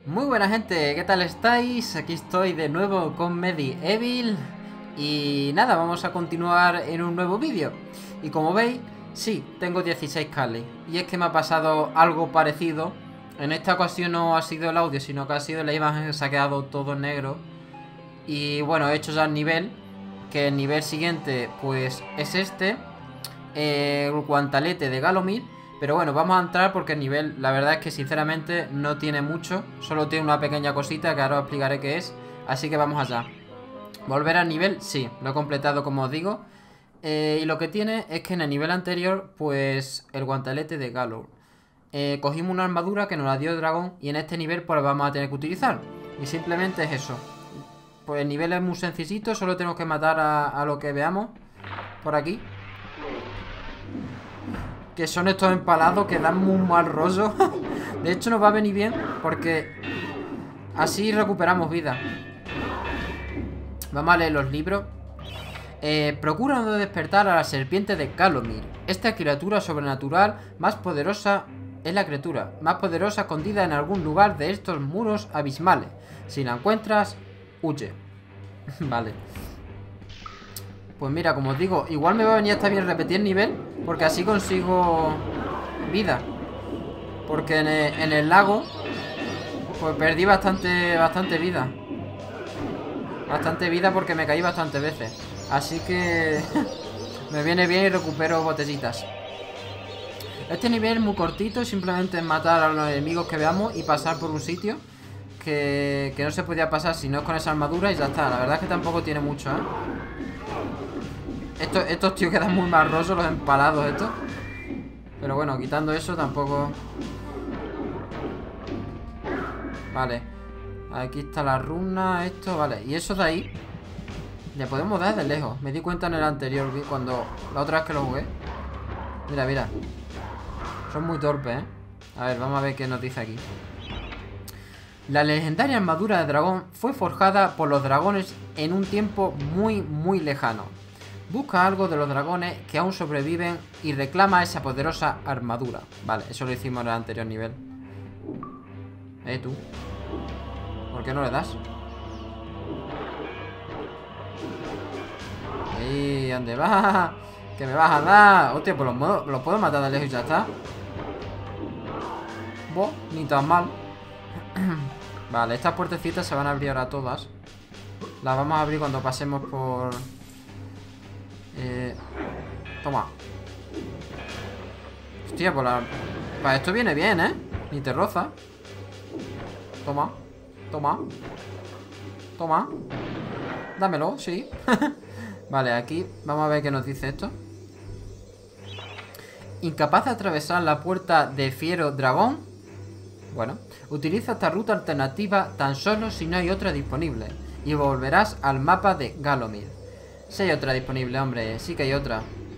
Muy buena gente, ¿qué tal estáis? Aquí estoy de nuevo con Medieval. Y nada, vamos a continuar en un nuevo vídeo. Y como veis, sí, tengo 16 Kali. Y es que me ha pasado algo parecido. En esta ocasión no ha sido el audio, sino que ha sido la imagen, que se ha quedado todo en negro. Y bueno, he hecho ya el nivel. Que el nivel siguiente, pues, es este. El guantalete de Galomir. Pero bueno, vamos a entrar porque el nivel, la verdad es que sinceramente no tiene mucho. Solo tiene una pequeña cosita que ahora os explicaré qué es. Así que vamos allá. Volver al nivel, sí, lo he completado como os digo. Y lo que tiene es que en el nivel anterior, pues el guantelete de Galor. Cogimos una armadura que nos la dio el dragón y en este nivel pues vamos a tener que utilizar. Y simplemente es eso. Pues el nivel es muy sencillito, solo tenemos que matar a lo que veamos por aquí. Que son estos empalados que dan muy mal rollo. De hecho nos va a venir bien porque así recuperamos vida. Vamos a leer los libros. Procura no despertar a la serpiente de Calomir. Esta criatura sobrenatural más poderosa es la criatura más poderosa escondida en algún lugar de estos muros abismales. Si la encuentras, huye. Vale. Pues mira, como os digo, igual me va a venir hasta bien repetir el nivel, porque así consigo vida. Porque en el lago pues perdí bastante vida. Bastante vida porque me caí bastantes veces. Así que me viene bien y recupero botellitas. Este nivel es muy cortito, simplemente es matar a los enemigos que veamos y pasar por un sitio que no se podía pasar si no es con esa armadura y ya está. La verdad es que tampoco tiene mucho, ¿eh? Estos tíos quedan muy marrosos, los empalados estos. Pero bueno, quitando eso tampoco. Vale. Aquí está la runa, esto, vale. Y eso de ahí le podemos dar de lejos. Me di cuenta en el anterior, cuando la otra vez que lo jugué. Mira, mira. Son muy torpes, ¿eh? A ver, vamos a ver qué nos dice aquí. La legendaria armadura de dragón fue forjada por los dragones en un tiempo muy lejano. Busca algo de los dragones que aún sobreviven y reclama esa poderosa armadura. Vale, eso lo hicimos en el anterior nivel. Tú. ¿Por qué no le das? ¡Ey! ¿Dónde vas? ¿Qué me vas a dar? Hostia, pues los puedo matar de lejos y ya está. Buah, ni tan mal. Vale, estas puertecitas se van a abrir ahora todas. Las vamos a abrir cuando pasemos por... Toma. Hostia, pues para esto viene bien, ¿eh? Ni te roza. Toma. Toma. Toma. Dámelo, sí. Vale, aquí vamos a ver qué nos dice esto. Incapaz de atravesar la puerta de Fiero Dragón. Bueno, utiliza esta ruta alternativa tan solo si no hay otra disponible. Y volverás al mapa de Galomir. Si hay otra disponible, hombre, sí que hay otra.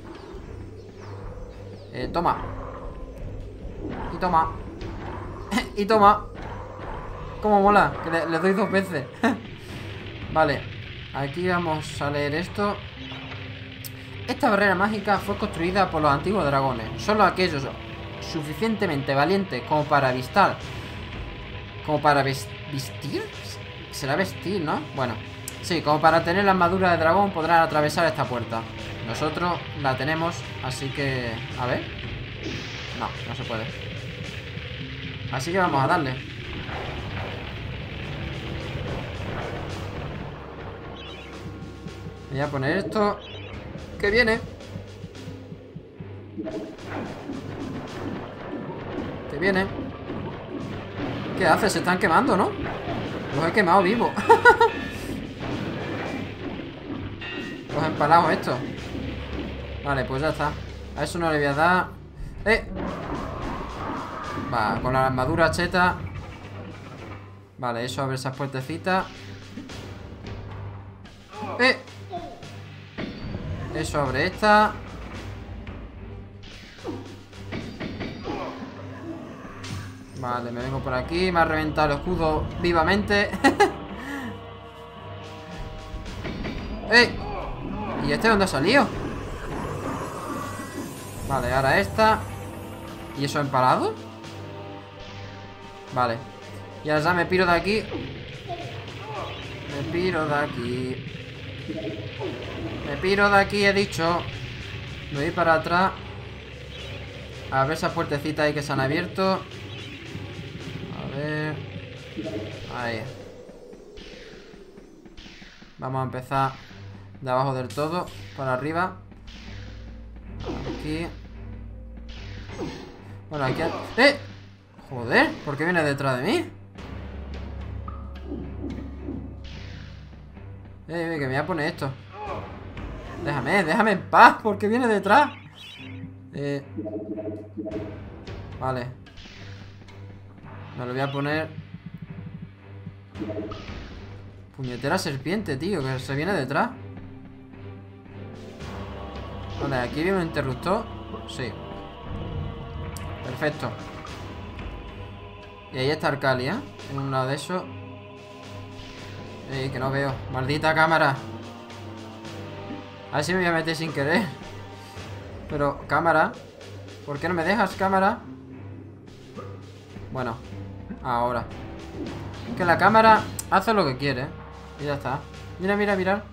Toma. Y toma. Y toma. Cómo mola, que le doy 2 veces. Vale, aquí vamos a leer esto. Esta barrera mágica fue construida por los antiguos dragones. Solo aquellos suficientemente valientes como para avistar. Como para vestir. Será vestir, ¿no? Bueno, sí, como para tener la armadura de dragón podrán atravesar esta puerta. Nosotros la tenemos, así que... A ver. No, no se puede. Así que vamos a darle. Voy a poner esto. Que viene. Que viene. ¿Qué hace? Se están quemando, ¿no? Los he quemado vivos. Los empalados estos. Vale, pues ya está. A eso no le voy a dar. Va, con la armadura cheta. Vale, eso abre esas puertecitas. Eso abre esta. Vale, me vengo por aquí. Me ha reventado el escudo vivamente. ¿Y este dónde ha salido? Vale, ahora esta. ¿Y eso empalado? Vale. Y ahora ya me piro de aquí. Me piro de aquí. Me piro de aquí, he dicho. Me voy para atrás. A ver esas puertecitas ahí que se han abierto. A ver. Ahí. Vamos a empezar de abajo del todo para arriba. Aquí. Bueno, aquí... ¡Eh! Joder, ¿por qué viene detrás de mí? Que me voy a poner esto. Déjame en paz, porque viene detrás. Vale. Me lo voy a poner. Puñetera serpiente, tío, que se viene detrás. Vale, aquí viene un interruptor. Sí. Perfecto. Y ahí está Arcalia, ¿eh? En un lado de esos. Que no veo. Maldita cámara. A ver si me voy a meter sin querer. Pero, cámara. ¿Por qué no me dejas, cámara? Bueno, ahora. Que la cámara hace lo que quiere. Y ya está. Mira, mira, mira.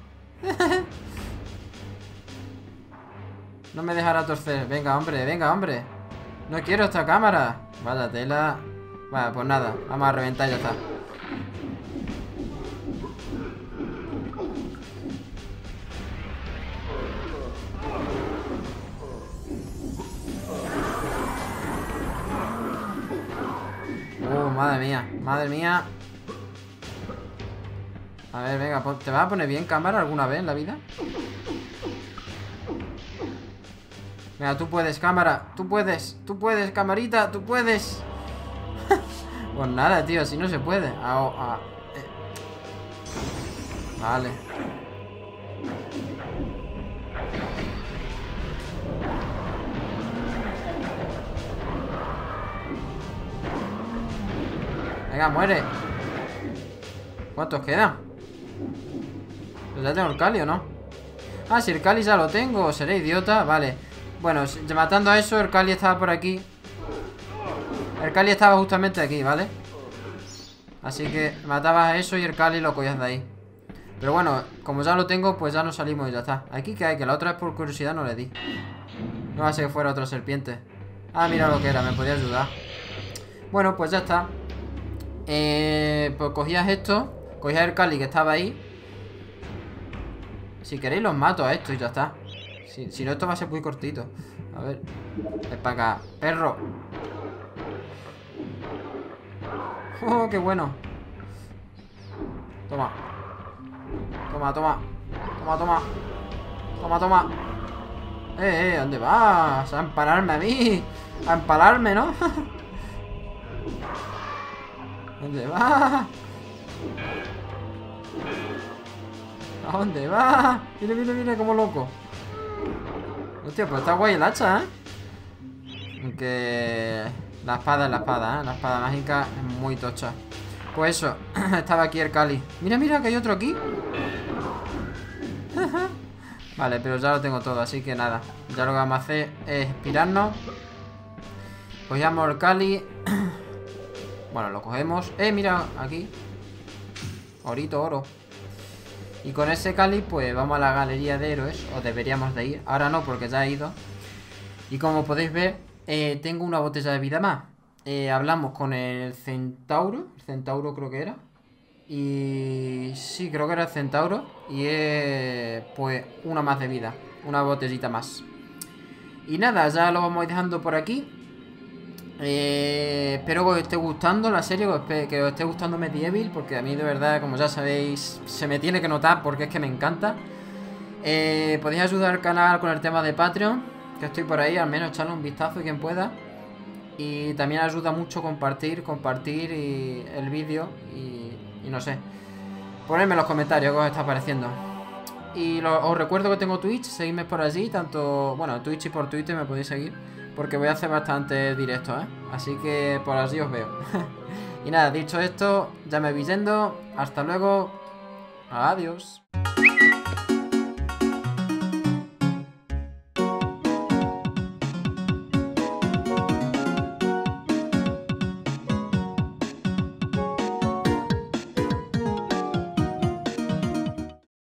No me dejará torcer. Venga, hombre, venga, hombre. No quiero esta cámara. Vaya tela. Bueno, pues nada. Vamos a reventar y ya está. Madre mía, madre mía. A ver, venga, ¿te vas a poner bien cámara alguna vez en la vida? Venga, tú puedes, cámara. Tú puedes, camarita, tú puedes. Pues nada, tío, así no se puede. Vale. Venga, muere. ¿Cuántos quedan? Pues ya tengo el Cali, ¿o no? Ah, si el Cali ya lo tengo. ¿Seré idiota? Vale. Bueno, matando a eso, el Cali estaba por aquí. El Cali estaba justamente aquí, ¿vale? Así que matabas a eso y el Cali lo cogías de ahí. Pero bueno, como ya lo tengo, pues ya nos salimos y ya está. Aquí que hay, que la otra vez por curiosidad no le di. No va a ser que fuera otra serpiente. Ah, mira lo que era, me podía ayudar. Bueno, pues ya está. Pues cogías esto. Cogías el Cali que estaba ahí. Si queréis los mato a esto y ya está. Si no, esto va a ser muy cortito. A ver. Ven para acá, perro. Oh, qué bueno. Toma. Toma, toma. Toma, toma. Toma, toma. ¿Dónde vas? A empalarme a mí. A empalarme, ¿no? ¿Dónde vas? ¿A dónde vas? Mira, mira, mira, como loco. Hostia, pues está guay el hacha, ¿eh? Aunque... La espada es la espada, ¿eh? La espada mágica es muy tocha. Pues eso, estaba aquí el Cali. Mira, mira, que hay otro aquí. Vale, pero ya lo tengo todo, así que nada. Ya lo que vamos a hacer es inspirarnos. Cogemos el Cali. Bueno, lo cogemos. Mira, aquí. Orito, oro. Y con ese Cali, pues vamos a la galería de héroes. O deberíamos de ir. Ahora no, porque ya he ido. Y como podéis ver, tengo una botella de vida más. Hablamos con el centauro. El centauro creo que era. Y sí, creo que era el centauro. Y pues una más de vida. Una botellita más. Y nada, ya lo vamos a ir dejando por aquí. Espero que os esté gustando la serie, que os esté gustando Medieval, porque a mí de verdad, como ya sabéis, se me tiene que notar porque es que me encanta. Podéis ayudar al canal con el tema de Patreon, que estoy por ahí, al menos echarle un vistazo quien pueda. Y también ayuda mucho compartir el vídeo y no sé, ponedme en los comentarios qué os está pareciendo. Y os recuerdo que tengo Twitch, seguidme por allí, tanto, bueno, Twitch y por Twitter me podéis seguir, porque voy a hacer bastante directo, así que por allí os veo. Y nada, dicho esto, ya me voy yendo. Hasta luego. Adiós.